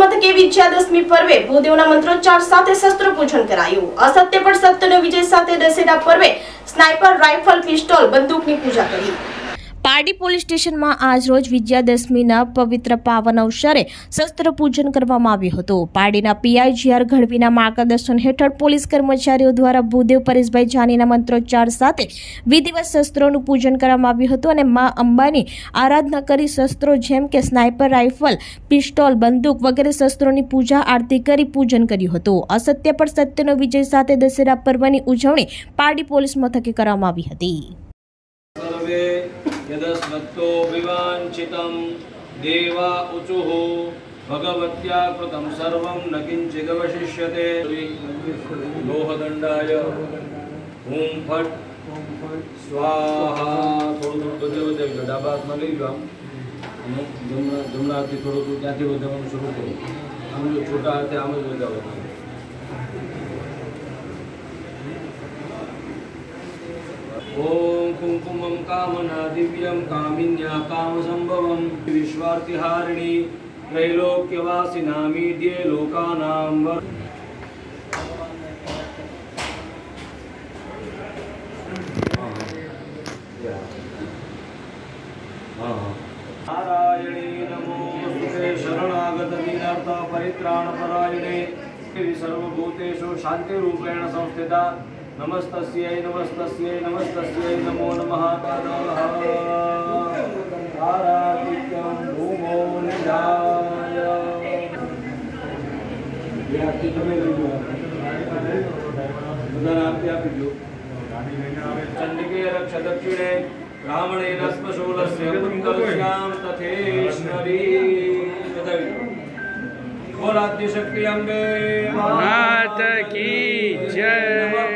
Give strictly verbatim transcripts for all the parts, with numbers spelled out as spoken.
મથકે વિજયાદશમી પર્વે ભૂદેવના મંત્રોચ્ચાર સાથે શસ્ત્ર પૂજન કરાયું। અસત્ય પર સત્યનો વિજય સાથે દશેરા પર્વે સ્નાઇપર રાઇફલ પિસ્તોલ બંદૂકની પૂજા કરી। પારડી પોલીસ સ્ટેશનમાં આજ રોજ વિજયાદશમીના પવિત્ર પાવન અવસરે શસ્ત્ર પૂજન કરવામાં આવ્યું હતું। પારડીના પીઆઈ જીઆર ગઢવીના માર્ગદર્શન હેઠળ પોલીસ કર્મચારીઓ દ્વારા ભૂદેવ પરેશભાઈ જાનીના મંત્રોચ્ચાર સાથે વિધિવત શસ્ત્રોનું પૂજન કરવામાં આવ્યું હતું અને મા અંબાની આરાધના કરી શસ્ત્રો જેમ કે સ્નાઇપર રાઇફલ, પિસ્તોલ, બંદૂક વગેરે શસ્ત્રોની પૂજા આરતી કરી પૂજન કર્યું હતું। અસત્ય પર સત્યનો વિજય સાથે દશેરા પર્વની ઉજવણી પારડી પોલીસ મથકે કરવામાં આવી હતી। यदस्मत्तो विवांचितं देवा उचुः भगवत्या कृतं सर्वं न किंचिदवशिष्यते। लोहदंडाय ओम फट स्वाहा। थोड़ું બધે બધે ડાબા હાથમાં લઈ લો, આમ જમણા જમણા હાથથી થોડું ત્યાંથી વધારવાનું શરૂ કરો। આમ જો છોટા હાથે આમ જ વધારવાનું। ओम कुंकुमं कामना दिव्यं कामिन्या कामसंभवं विश्वार्तिहारिणी त्रैलोक्यवासिनामीड्ये लोकानां नारायणी नमोस्तुते शरणागत दीनार्थ परित्राण परायणे सर्वभूतेषु शान्तिरूपेण संस्थिता नमस्तस्यै नमस्तस्यै नमस्तस्यै नमो नमः। आराधित्यं भूमो निधाय आरती તમે લઈ લો, બધાને આરતી આપી દો। ચંડિકે રક્ષ દક્ષિણે બ્રાહ્મણેન સ્પશૂલસ્ય પુત્રસ્યામ તથેશ્વરી। બતાવી બોલ આદ્ય શક્તિ અંબે માત की जय।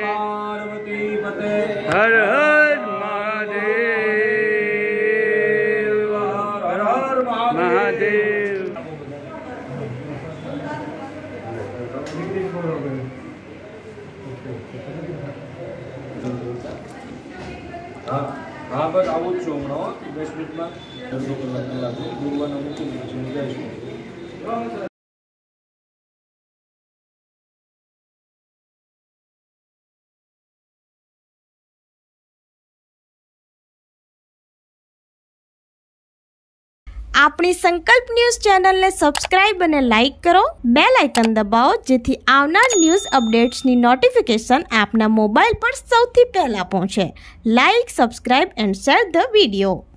हर हर महादेव, हर हर महादेव। हाँ हाँ बस आવું જ છું હમણાં દસ મિનિટમાં અડધો કલાક કલાક દોરવાના મૂકી દીધું છે જઈશું। આપણી સંકલ્પ ન્યૂઝ ચેનલને સબસ્ક્રાઇબ અને લાઇક કરો, બેલ આઇકન દબાવો જેથી આવનાર ન્યૂઝ અપડેટ્સની નોટિફિકેશન આપના મોબાઈલ પર સૌથી પહેલા પહોંચે। Like, subscribe and share the video.